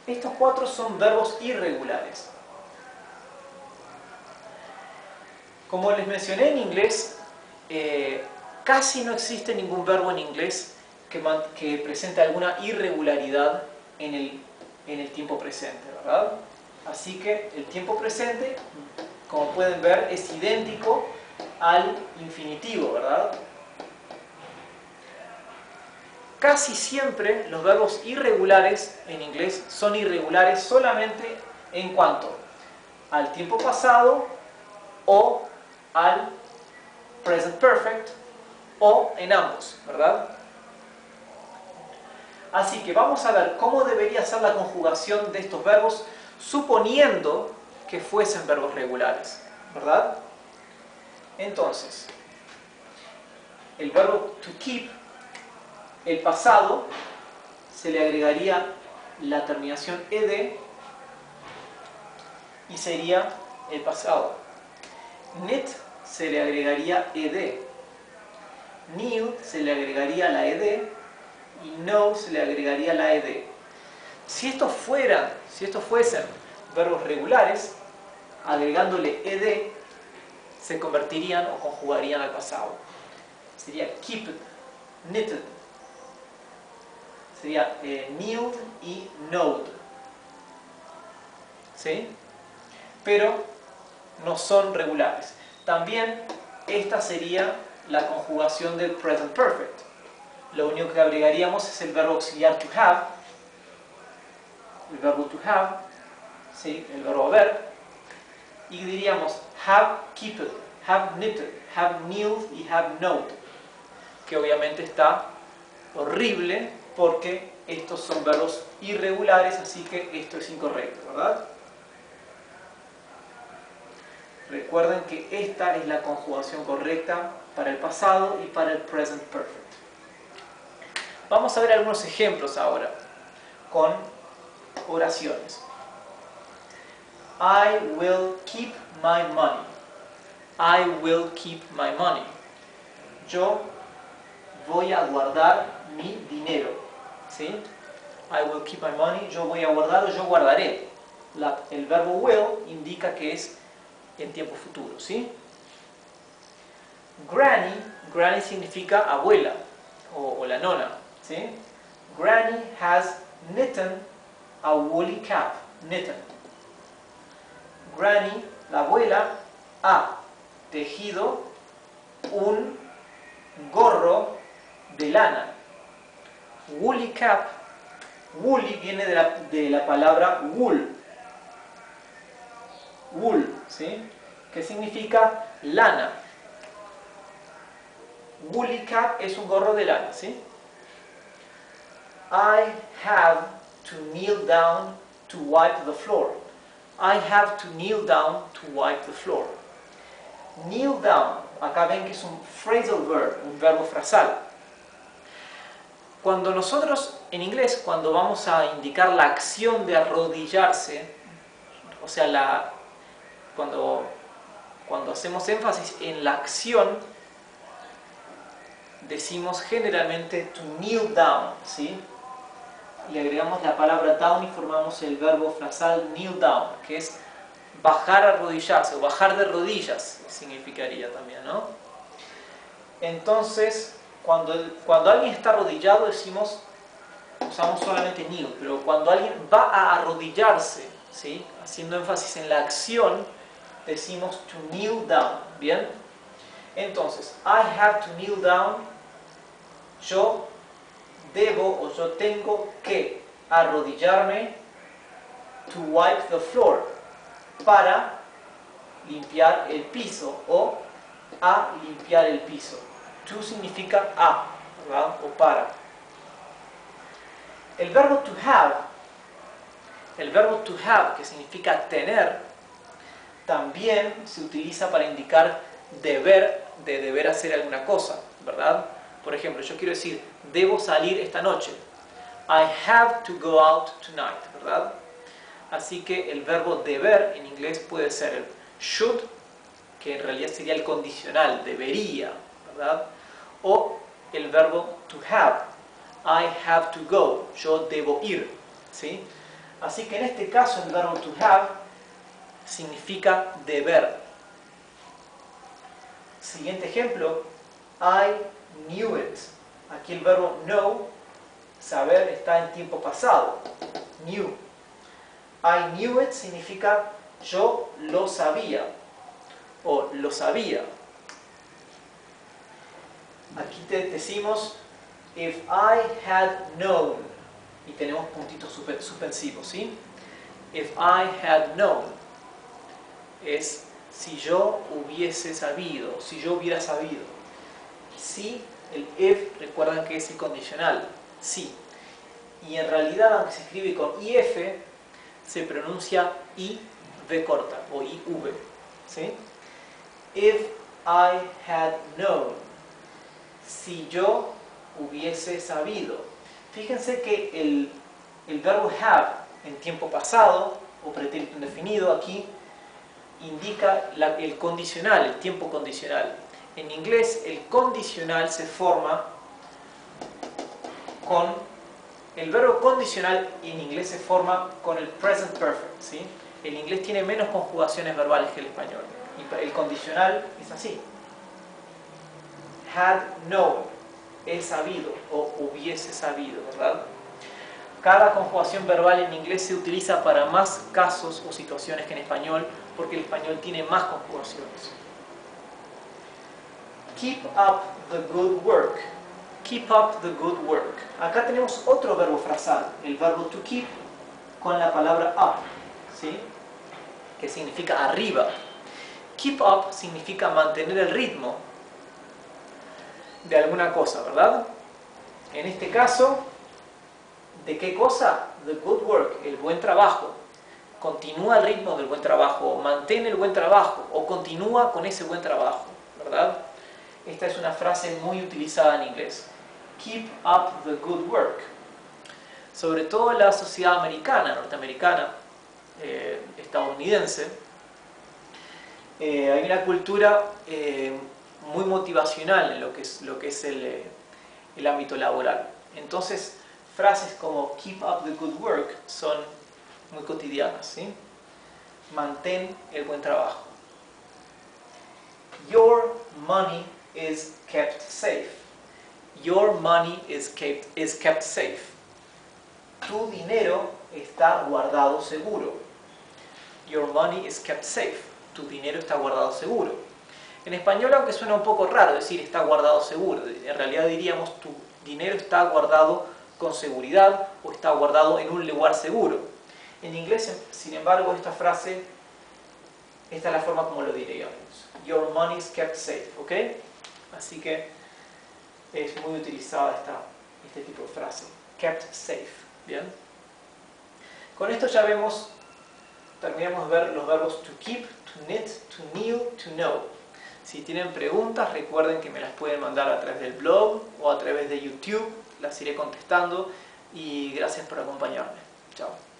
Estos cuatro son verbos irregulares. Como les mencioné en inglés, casi no existe ningún verbo en inglés que presente alguna irregularidad en el tiempo presente, ¿verdad? Así que el tiempo presente, como pueden ver, es idéntico al infinitivo, ¿verdad? Casi siempre los verbos irregulares en inglés son irregulares solamente en cuanto al tiempo pasado o al present perfect o en ambos, ¿verdad? Así que vamos a ver cómo debería ser la conjugación de estos verbos suponiendo que fuesen verbos regulares, ¿verdad? Entonces, el verbo to keep, el pasado, se le agregaría la terminación ed y sería el pasado. Knit se le agregaría ed. Kneel se le agregaría la ed y know se le agregaría la ed. Si estos fuesen verbos regulares, agregándole ed, se convertirían o conjugarían al pasado. Sería keeped, knitted. Sería kneeled y knowed. ¿Sí? Pero no son regulares. También esta sería la conjugación del present perfect. Lo único que agregaríamos es el verbo auxiliar to have, el verbo to have, ¿sí? El verbo haber, y diríamos have keeped, have knitted, have kneeled y have knowed, que obviamente está horrible porque estos son verbos irregulares, así que esto es incorrecto, ¿verdad? Recuerden que esta es la conjugación correcta para el pasado y para el present perfect. Vamos a ver algunos ejemplos ahora con oraciones. I will keep my money. I will keep my money. Yo voy a guardar mi dinero. ¿Sí? I will keep my money. Yo voy a guardar o yo guardaré. El verbo will indica que es en tiempo futuro. ¿Sí? Granny. Granny significa abuela o la nona. ¿Sí? Granny has knitted a woolly cap. Knitted. Granny, la abuela, ha tejido un gorro de lana. Woolly cap. Woolly viene de la palabra wool. Wool, ¿sí? Que significa lana. Woolly cap es un gorro de lana, ¿sí? I have to kneel down to wipe the floor. I have to kneel down to wipe the floor. Kneel down, acá ven que es un phrasal verb, un verbo frasal. Cuando nosotros, en inglés, cuando vamos a indicar la acción de arrodillarse, o sea, cuando hacemos énfasis en la acción, decimos generalmente to kneel down, ¿sí? Le agregamos la palabra down y formamos el verbo frasal kneel down, que es bajar a arrodillarse o bajar de rodillas, significaría también, ¿no? Entonces, cuando alguien está arrodillado usamos solamente kneel, pero cuando alguien va a arrodillarse, ¿sí? Haciendo énfasis en la acción, decimos to kneel down, ¿bien? Entonces, I have to kneel down, yo debo o yo tengo que arrodillarme to wipe the floor, para limpiar el piso o a limpiar el piso. To significa a, ¿verdad? O para. El verbo to have, que significa tener, también se utiliza para indicar deber hacer alguna cosa, ¿verdad? Por ejemplo, yo quiero decir, debo salir esta noche. I have to go out tonight, ¿verdad? Así que el verbo deber en inglés puede ser el should, que en realidad sería el condicional, debería, ¿verdad? O el verbo to have. I have to go, yo debo ir, ¿sí? Así que en este caso el verbo to have significa deber. Siguiente ejemplo, I knew it. Aquí el verbo know, saber, está en tiempo pasado. Knew. I knew it significa yo lo sabía o lo sabía. Aquí te decimos if I had known y tenemos puntitos suspensivos, ¿sí? If I had known es si yo hubiese sabido, si yo hubiera sabido. Si, el if, recuerdan que es el condicional, sí. Y en realidad, aunque se escribe con IF, se pronuncia IV corta o IV, ¿sí? If I had known, si yo hubiese sabido. Fíjense que el verbo have en tiempo pasado o pretérito indefinido aquí indica el condicional, el tiempo condicional. En inglés el condicional se forma con el verbo condicional, en inglés se forma con el present perfect, ¿sí? El inglés tiene menos conjugaciones verbales que el español y el condicional es así. Had known, he sabido o hubiese sabido, ¿verdad? Cada conjugación verbal en inglés se utiliza para más casos o situaciones que en español, porque el español tiene más conjugaciones. Keep up the good work. Keep up the good work. Acá tenemos otro verbo frasal, el verbo to keep con la palabra up, ¿sí? Que significa arriba. Keep up significa mantener el ritmo de alguna cosa, ¿verdad? En este caso, ¿de qué cosa? The good work, el buen trabajo. Continúa el ritmo del buen trabajo, mantén el buen trabajo o continúa con ese buen trabajo, ¿verdad? Esta es una frase muy utilizada en inglés. Keep up the good work. Sobre todo en la sociedad americana, norteamericana, estadounidense, hay una cultura muy motivacional en lo que es el ámbito laboral. Entonces, frases como keep up the good work son muy cotidianas, ¿sí? Mantén el buen trabajo. Your money is kept safe. Your money is kept safe. Tu dinero está guardado seguro. Your money is kept safe. Tu dinero está guardado seguro. En español, aunque suena un poco raro decir está guardado seguro, en realidad diríamos tu dinero está guardado con seguridad o está guardado en un lugar seguro. En inglés, sin embargo, esta frase, esta es la forma como lo diríamos. Your money is kept safe, ¿ok? Así que es muy utilizada este tipo de frase. Kept safe, ¿bien? Con esto ya terminamos de ver los verbos to keep, to knit, to kneel, to know. Si tienen preguntas, recuerden que me las pueden mandar a través del blog o a través de YouTube. Las iré contestando y gracias por acompañarme. Chao.